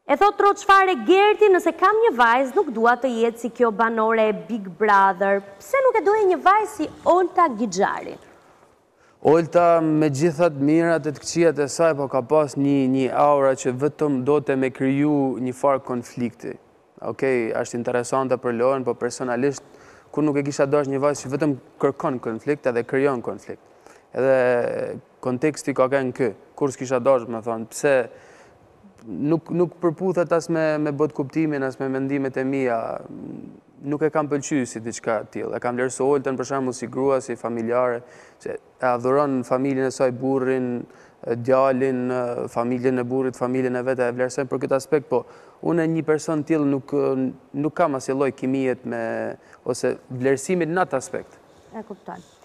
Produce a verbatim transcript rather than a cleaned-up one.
E thot tro çfarë Gerti, nëse kam një vajzë, nuk dua të jetë si kjo banore e Big Brother. Pse nuk e doje një vajzë si Olta Gixhari? Olta me gjithat mirat e të këqijat e saj, po ka pas një, një aura që vetëm do të me kriju një farë konflikti. Okej, është interesante për lojën, po personalisht, kur nuk e kisha dash një vajzë që vetëm kërkon konflikt edhe krijon konflikt. Edhe konteksti ka kënë kë, kur s'kisha dash, me thonë, pse nuk, nuk përputhet as me, me bot kuptimin, as me mendimet e mia, nuk e kam pëlqy si diçka tillë. E kam vlerësu Oltën për shembull si grua, si familjare, që e adhuron familjen e saj, burrin, djalin, familjen e burrit, familjen e vet, e vlerësojnë për këtë aspekt, po unë një person tillë nuk nuk kam asnjë lloj kimijet me ose vlerësimit në atë aspekt. E kuptoj.